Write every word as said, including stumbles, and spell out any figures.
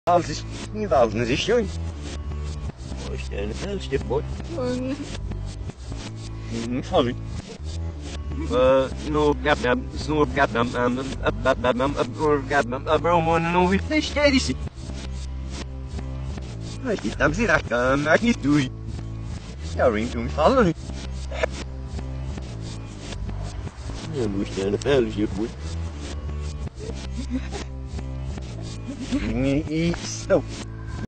Als is niet als een zesje. Als je een helftje wordt. Sorry. Uh, no, gat them, snore gat them, and up that that them, up or gat them, up or one, no, with the steady. I get them, see that, um, I can do it. You're in to follow it. I wish I had a fellowship with. Me eat snow.